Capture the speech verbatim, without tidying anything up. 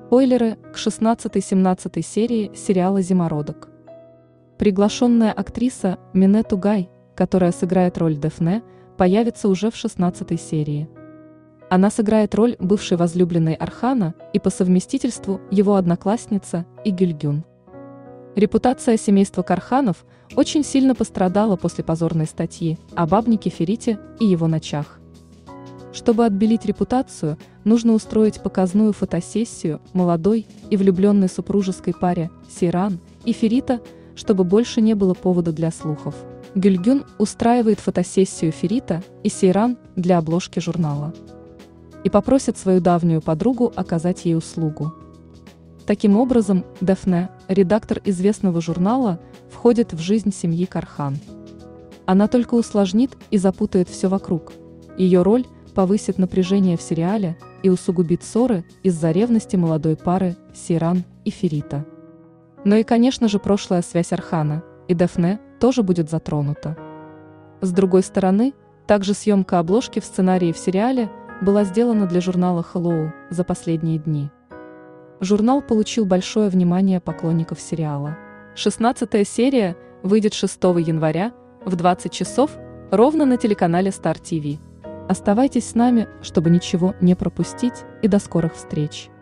Спойлеры к шестнадцатой-семнадцатой серии сериала «Зимородок». Приглашенная актриса Мине Тугай, которая сыграет роль Дэфне, появится уже в шестнадцатой серии. Она сыграет роль бывшей возлюбленной Орхана и по совместительству его одноклассница Игюльгюн. Репутация семейства Карханов очень сильно пострадала после позорной статьи о бабнике Ферите и его ночах. Чтобы отбелить репутацию, нужно устроить показную фотосессию молодой и влюбленной супружеской паре Сейран и Ферита, чтобы больше не было повода для слухов. Гюльгюн устраивает фотосессию Ферита и Сейран для обложки журнала и попросит свою давнюю подругу оказать ей услугу. Таким образом, Дэфне, редактор известного журнала, входит в жизнь семьи Кархан. Она только усложнит и запутает все вокруг. Ее роль повысит напряжение в сериале и усугубит ссоры из-за ревности молодой пары Сейран и Ферита. Но и, конечно же, прошлая связь Орхана и Дэфне тоже будет затронута. С другой стороны, также съемка обложки в сценарии в сериале была сделана для журнала Hello за последние дни. Журнал получил большое внимание поклонников сериала. шестнадцатая серия выйдет шестого января в двадцать часов ровно на телеканале Стар ти ви. Оставайтесь с нами, чтобы ничего не пропустить, и до скорых встреч!